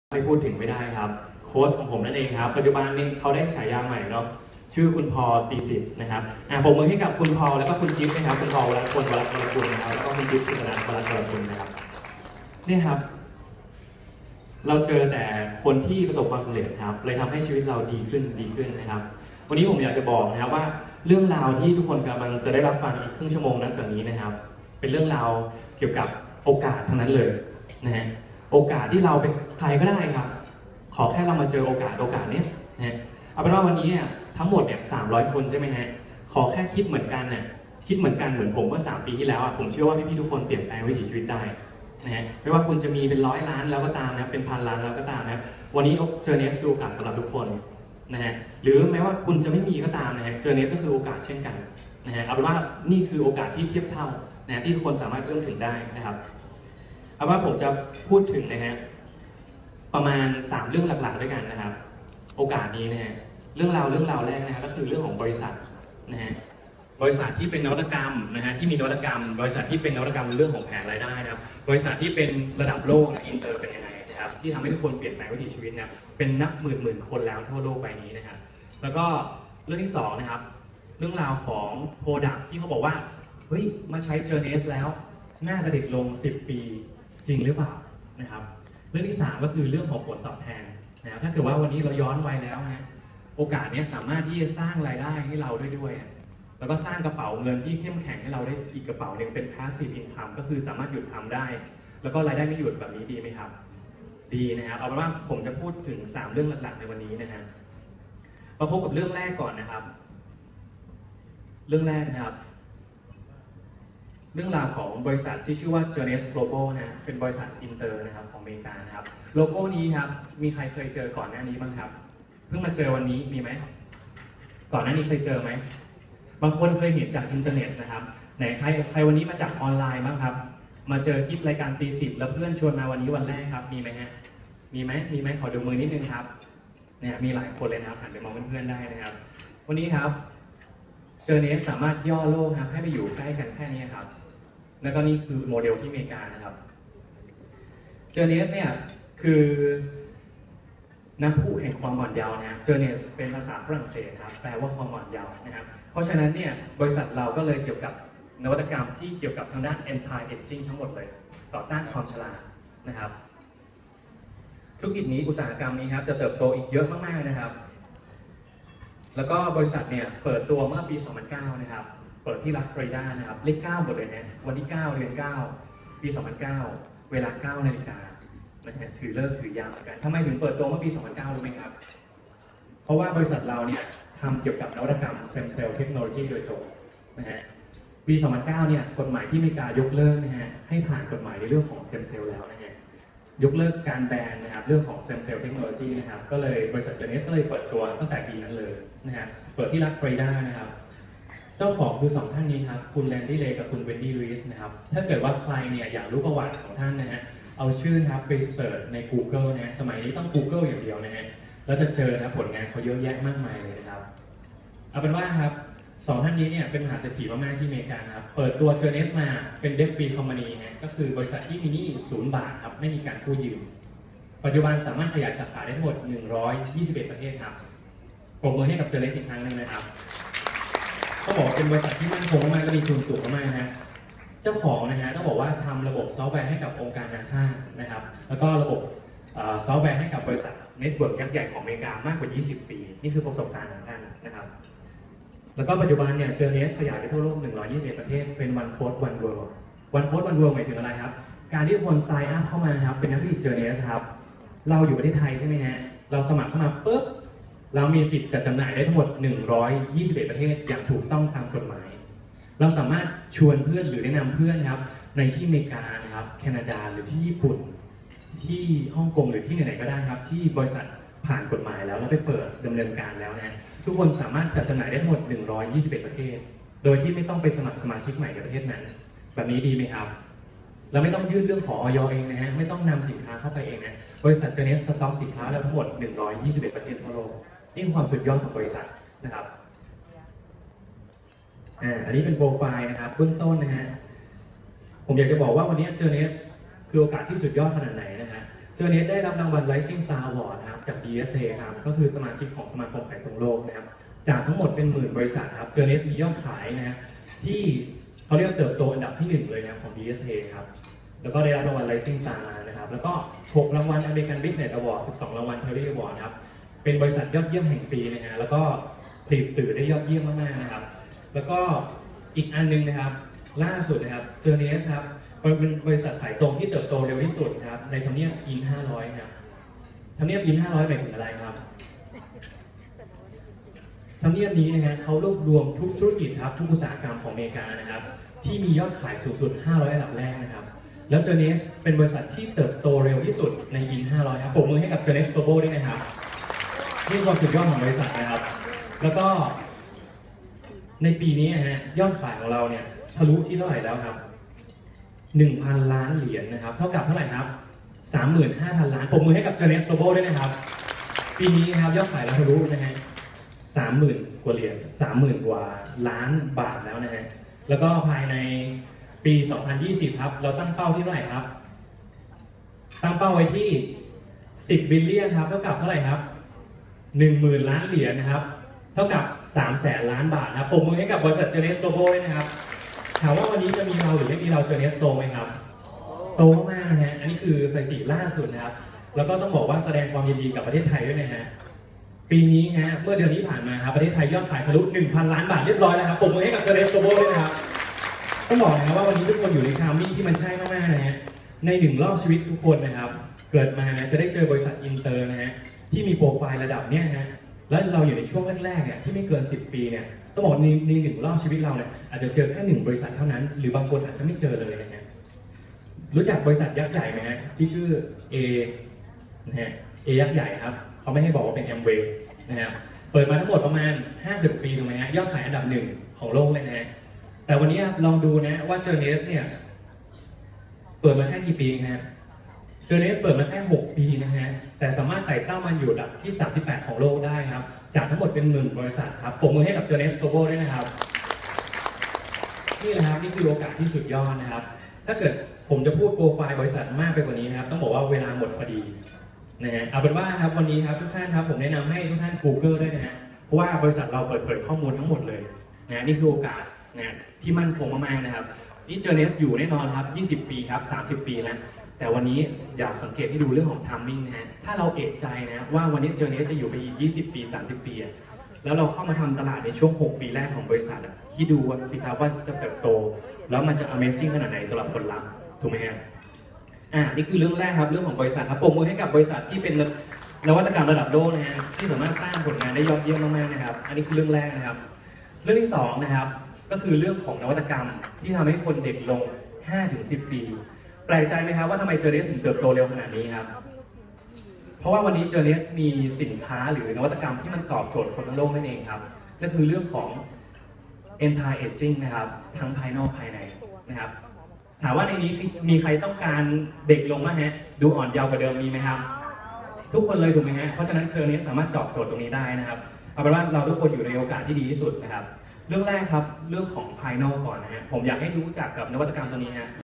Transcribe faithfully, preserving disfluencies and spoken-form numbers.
ไม่พูดถึงไม่ได้ครับโค้ชของผมนั่นเองครับปัจจุบันนี้เขาได้ฉายาใหม่เนาะชื่อคุณพอตีสิทธิ์นะครับอ่าปรบมือให้กับคุณพอแล้วก็คุณจิ๊บนะครับคุณพอวรพลวรพลกุลนะครับแล้วก็คุณจิ๊บคุณธนวรพลกุลนะครับนี่ครับเราเจอแต่คนที่ประสบความสำเร็จครับเลยทำให้ชีวิตเราดีขึ้นดีขึ้นนะครับวันนี้ผมอยากจะบอกนะครับว่าเรื่องราวที่ทุกคนกำลังจะได้รับฟังอีกครึ่งชั่วโมงนั้นจากนี้นะครับเป็นเรื่องราวเกี่ยวกับโอกาสทั้งนั้นเลยนะฮะโอกาสที่เราเป็นใครก็ได้ครับขอแค่เรามาเจอโอกาสโอกาสนี้นะเอาเป็นว่าวันนี้เนี่ยทั้งหมดเนี่ยสามร้อยคนใช่ไหมฮะขอแค่คิดเหมือนกันเนี่ยคิดเหมือนกันเหมือนผมเมื่อสามปีที่แล้วอ่ะผมเชื่อว่าพี่ๆทุกคนเปลี่ยนแปลงวิถีชีวิตได้นะฮะไม่ว่าคุณจะมีเป็นร้อยล้านแล้วก็ตามนะเป็นพันล้านแล้วก็ตามนะวันนี้เจอเนสคือโอกาสสำหรับทุกคนนะฮะหรือแม้ว่าคุณจะไม่มีก็ตามนะฮะเจอเนสก็คือโอกาสเช่นกันนะฮะเอาเป็นว่านี่คือโอกาสที่เทียบเท่านะที่ทุกคนสามารถเอื้อมถึงได้นะครับเอาว่าผมจะพูดถึงนะฮะประมาณสามเรื่องหลักๆด้วยกันนะครับโอกาสนี้นะฮะเรื่องราวเรื่องราวแรกนะฮะก็คือเรื่องของบริษัทนะฮะบริษัทที่เป็นนวัตกรรมนะฮะที่มีนวัตกรรมบริษัทที่เป็นนวัตกรรมเรื่องของแผนรายได้นะครับบริษัทที่เป็นระดับโลกนะอินเตอร์เป็นยังไงนะครับที่ทำให้ทุกคนเปลี่ยนแปลงวิถีชีวิตนะเป็นนับหมื่นหมื่นคนแล้วทั่วโลกใบนี้นะครับแล้วก็เรื่องที่สองนะครับเรื่องราวของโปรดักที่เขาบอกว่าเฮ้ยมาใช้เจอร์เนสแล้วน่าจะเด็กลงสิบปีจริงหรือเปล่านะครับเรื่องที่สามก็คือเรื่องของผลตอบแทนนะถ้าเกิดว่าวันนี้เราย้อนวัยแล้วฮะโอกาสนี้สามารถที่จะสร้างรายได้ให้เราด้วยด้วยแล้วก็สร้างกระเป๋าเงินที่เข้มแข็งให้เราได้อีกกระเป๋าหนึ่งเป็น passive income ก็คือสามารถหยุดทำได้แล้วก็รายได้ไม่หยุดแบบนี้ดีไหมครับดีนะครับเอาเป็นว่าผมจะพูดถึงสามเรื่องหลักๆในวันนี้นะฮะมาพบกับเรื่องแรกก่อนนะครับเรื่องแรกนะครับเรื่องราวของบริษัทที่ชื่อว่า Journeys Global นะเป็นบริษัทอินเตอร์นะครับของอเมริกานะครับโลโก้นี้ครับมีใครเคยเจอก่อนหน้านี้บ้างครับเพิ่งมาเจอวันนี้มีไหมก่อนหน้านี้เคยเจอไหมบางคนเคยเห็นจากอินเทอร์เน็ตนะครับไหนใครใครวันนี้มาจากออนไลน์บ้างครับมาเจอคลิปรายการตีสิบแล้วเพื่อนชวนมาวันนี้วันแรกครับมีไหมฮะมีไหมมีไหมขอดูมือนิดนึงครับเนี่ยมีหลายคนเลยนะครับหันไปมองเพื่อนๆได้นะครับวันนี้ครับเจอเนสสามารถย่อโลกครับให้ไปอยู่ใกล้กันแค่นี้ครับแล้วก็นี่คือโมเดลที่อเมริกานะครับเจอเนสเนี่ยคือน้ำพุแห่งความหย่อนเยาว์นะเจอเนสเป็นภาษาฝรั่งเศสครับแปลว่าความหย่อนเยาว์นะครับเพราะฉะนั้นเนี่ยบริษัทเราก็เลยเกี่ยวกับนวัตกรรมที่เกี่ยวกับทางด้าน anti aging ทั้งหมดเลยต่อต้านความชรานะครับธุรกิจนี้อุตสาหกรรมนี้ครับจะเติบโตอีกเยอะมากๆนะครับแล้วก็บริษัทเนี่ยเปิดตัวเมื่อปีสองพันเก้านะครับเปิดที่รัฐฟลอริดานะครับเลขเก้าหมดเลยนะวันที่เก้าเดือนเก้าปีสองพันเก้าเวลาเก้านาฬิกานะฮะถือเลิกถือยามเหมือนกันทำไมถึงเปิดตัวเมื่อปีสองพันเก้ารู้ไหมครับเพราะว่าบริษัทเราเนี่ยทำเกี่ยวกับนวัตกรรมเซมเซลล์เทคโนโลยีโดยตรงนะฮะปีสองพันเก้าเนี่ยกฎหมายที่อเมริกายกเลิกนะฮะให้ผ่านกฎหมายในเรื่องของเซมเซลล์แล้วนะฮะยกเลิกการแบนนะครับเรื่องของเซมเซลล์เทคโนโลยีนะครับก็เลยบริษัทเจเนสก็เลยเปิดตัวตั้งแต่ปีนั้นเลยนะฮะเปิดที่รัฐฟลอริดานะครับเจ้าของคือสองท่านนี้ครับคุณแลนดี้เลย์กับคุณเวนดี้ลุยส์นะครับถ้าเกิดว่าใครเนี่ยอยากรู้ประวัติของท่านนะฮะเอาชื่อนะครับไปเสิร์ชใน Google นะฮะสมัยนี้ต้อง Google อย่างเดียวนะฮะแล้วจะเจอนะผลงานเขาเยอะแยะมากมายเลยนะครับเอาเป็นว่าครับสองท่านนี้เนี่ยเป็นมหาเศรษฐีมากๆที่อเมริกาครับเปิดตัวเจอเนสมาเป็นเดฟฟรีคอมพานีฮะก็คือบริษัทที่มีหนี้ศูนย์บาทครับไม่มีการกู้ยืมปัจจุบันสามารถขยายสาขาได้ทั้งหมดหนึ่งร้อยยี่สิบเอ็ดประเทศครับปรบมือให้กับเจอเนสอีกครั้งหนึ่งนะครับต้องบอกเป็นบริษัทที่มั่นคงมากและมีทุนสูงมากนะฮะเจ้าของนะฮะต้องบอกว่าทำระบบซอฟต์แวร์ให้กับองค์การนาซานะครับแล้วก็ระบบซอฟต์แวร์ให้กับบริษัทเน็ตเวิร์กยักษ์ใหญ่ของอเมริกามากกว่ายี่สิบปีนี่คือประสบการณ์ของท่านนะครับแล้วก็ปัจจุบันเนี่ยเจอเนสขยายไปทั่วโลกหนึ่งร้อยยี่สิบเอ็ดประเทศเป็น one code one world one code one world หมายถึงอะไรครับการที่คนไซน์อัพเข้ามาครับเป็นนักธุรกิจเจอเนสครับเราอยู่ประเทศไทยใช่ไหมฮะเราสมัครเข้ามาปุ๊บเรามีสิทธิ์จัดจำหน่ายได้ทั้งหมดหนึ่งร้อยยี่สิบเอ็ดประเทศอย่างถูกต้องตามกฎหมายเราสามารถชวนเพื่อนหรือแนะนำเพื่อนครับในที่อเมริกานะครับแคนาดาหรือที่ญี่ปุ่นที่ฮ่องกงหรือที่ไหนๆก็ได้ครับที่บริษัทผ่านกฎหมายแล้วแล้วไปเปิดดำเนินการแล้วนะทุกคนสามารถจัดจำหน่ายได้ทั้งหมดหนึ่งร้อยยี่สิบเอ็ดประเทศโดยที่ไม่ต้องไปสมัครสมาชิกใหม่ในประเทศนั้นแบบนี้ดีไหมครับเราไม่ต้องยื่นเรื่องขอ อย เองนะฮะไม่ต้องนำสินค้าเข้าไปเองนะบริษัทเจเนสสต็อกสินค้าแล้วทั้งหมดหนึ่งร้อยยี่สิบเอ็ดประเทศทั่วโลกนี่คือความสุดยอดของบริษัทนะครับอ่าอันนี้เป็นโปรไฟล์นะครับเบื้องต้นนะฮะผมอยากจะบอกว่าวันนี้เจเนสคือโอกาสที่สุดยอดขนาดไหนนะฮะเจอเนสได้รับรางวัล Rising Star Award นะครับจาก ดี เอส เอ ครับก็คือสมาชิกของสมาคมขายตรงโลกนะครับจากทั้งหมดเป็นหมื่นบริษัทครับเจอเนสมียอดขายนะฮะที่เขาเรียกเติบโตอันดับที่หนึ่งเลยนะของ ดี เอส เอ ครับแล้วก็ได้รับรางวัล Rising Star มานะครับแล้วก็หกรางวัล American Business Award สิบสองรางวัล Terry Award ครับเป็นบริษัทยอดเยี่ยมแห่งปีนะฮะแล้วก็ผลิตสื่อได้ยอดเยี่ยมมากๆนะครับแล้วก็อีกอันนึงนะครับล่าสุดนะครับเจอเนสครับเป็นบริษัทขายตรงที่เติบโตเร็วที่สุดครับในทำเนียบ อิน ห้าร้อยครับทำเนียบ อิน ห้าร้อยหมายถึงอะไรครับทำเนียบนี้นะฮะเขารวบรวมทุกธุรกิจครับทุกอุตสาหกรรมของอเมริกานะครับที่มียอดขายสูงสุดห้าร้อยอันดับแรกนะครับแล้วเจอเนสเป็นบริษัทที่เติบโตเร็วที่สุดใน อิน ห้าร้อยครับปรบมือให้กับเจอเนส Global ด้วยนะครับนี่ความสุดยอดของบริษัทนะครับแล้วก็ในปีนี้นะฮะยอดขายของเราเนี่ยทะลุที่เท่าไหร่แล้วครับ หนึ่งพัน ล้านเหรียญนะครับเท่ากับเท่าไหร่ครับ สามหมื่นห้าพัน ล้านปรบมือให้กับ เจอเนส Global ด้วยนะครับปีนี้นะครับยอดขายเราทะลุนะฮะ สามหมื่น กว่าเหรียญ สามหมื่น กว่าล้านบาทแล้วนะฮะแล้วก็ภายในปี สองพันยี่สิบ ครับเราตั้งเป้าที่เท่าไหร่ครับตั้งเป้าไว้ที่ สิบ บิลเลียนครับเท่ากับเท่าไหร่ครับ หนึ่งหมื่น ล้านเหรียญนะครับเท่ากับ สามแสน ล้านบาทนะครับปรบมือให้กับบริษัท เจอเนส Global ด้วยนะครับถามว่าวันนี้จะมีเราหรือไม่มีเรา เจอเนส โตไหมครับโตมากนะฮะอันนี้คือสถิติล่าสุดนะครับแล้วก็ต้องบอกว่าแสดงความยินดีกับประเทศไทยด้วยนะฮะปีนี้ฮะเมื่อเดือนที่ผ่านมาครับประเทศไทยยอดขายทะลุ หนึ่งพัน ล้านบาทเรียบร้อยแล้วครับปรบมือให้กับ เจอเนส Global ด้วยนะครับต้องบอกนะครับว่าวันนี้ทุกคนอยู่ในทามมิ่งที่มันใช่มากๆนะฮะในหนึ่งรอบชีวิตทุกคนนะครับเกิดมานะจะได้เจอบริษัทอินเตอร์นะฮะที่มีโปรไฟล์ระดับเนี้ยฮะแล้วเราอยู่ในช่วงแรกๆเนี่ยที่ไม่เกินสิบปีเนี่ยต้องบอกในในหนึ่งรอบชีวิตเราเนี่ยอาจจะเจอแค่หนึ่งบริษัทเท่านั้นหรือบางคนอาจจะไม่เจอเลยนะฮะรู้จักบริษัทยักษ์ใหญ่ไหมฮะที่ชื่อ A นะฮะ A ยักษ์ใหญ่ครับเขาไม่ให้บอกว่าเป็น Amway นะฮะเปิดมาทั้งหมดประมาณห้าสิบปีถูกไหมฮะยอดขายอันดับหนึ่งของโลกเลยนะฮะแต่วันนี้ลองดูนะว่าเจอเนสเนี่ยเปิดมาแค่กี่ปีฮะเจอเนสเปิดมาแค่หกปีนะฮะแต่สามารถไต่เต้ามันอยู่อันดับที่สามสิบแปดของโลกได้ครับจากทั้งหมดเป็นหมื่นบริษัทครับปรบมือให้กับเจอเนส Global ด้วยนะครับนี่แหละครับนี่คือโอกาสที่สุดยอดนะครับถ้าเกิดผมจะพูดโปรไฟล์บริษัทมากไปกว่านี้นะครับต้องบอกว่าเวลาหมดพอดีนะฮะเอาเป็นว่าครับวันนี้ครับทุกท่านครับผมแนะนำให้ทุกท่าน Google ด้วยนะฮะเพราะว่าบริษัทเราเปิดเผยข้อมูลทั้งหมดเลยนะนี่คือโอกาสนะที่มั่นคงมากๆนะครับนี่เจอเนสอยู่แน่นอนครับยี่สิบปีครับสามสิบปีแล้วแต่วันนี้อยากสังเกตให้ดูเรื่องของ timing นะฮะถ้าเราเอะใจนะว่าวันนี้เจอเนสจะอยู่ไปอีกยี่สิบปีสามสิบปีแล้วเราเข้ามาทำตลาดในช่วงหกปีแรกของบริษัทที่ดูว่าสิครับว่าจะเติบโตแล้วมันจะ Amazing ขนาดไหนสำหรับผลลัพธ์ถูกไหมฮะอ่านี่คือเรื่องแรกครับเรื่องของบริษัทครับปรบมือให้กับบริษัทที่เป็นนวัตกรรมระดับโลกนะฮะที่สามารถสร้างผลงานได้ยอดเยี่ยมมากๆนะครับอันนี้คือเรื่องแรกนะครับเรื่องที่สองนะครับก็คือเรื่องของนวัตกรรมที่ทำให้คนเด็กลง ห้าถึงสิบ ปีแปลกใจไหมครับว่าทำไมเจอเนสถึงเติบโตเร็วขนาดนี้ครับเพราะว่าวันนี้เจอเนสมีสินค้าหรือนวัตกรรมที่มันตอบโจทย์คนทั้งโลกนั่นเองครับนั่นคือเรื่องของ anti aging นะครับทั้งภายนอกภายในนะครับถามว่าในนี้มีใครต้องการเด็กลงไหมฮะดูอ่อนเยาว์กว่าเดิมมีไหมครับทุกคนเลยถูกไหมฮะเพราะฉะนั้นเจอเนสสามารถตอบโจทย์ตรงนี้ได้นะครับเอาเป็นว่าเราทุกคนอยู่ในโอกาสที่ดีที่สุดนะครับเรื่องแรกครับเรื่องของภายนอกก่อนนะฮะผมอยากให้รู้จักกับนวัตกรรมตัวนี้ฮะ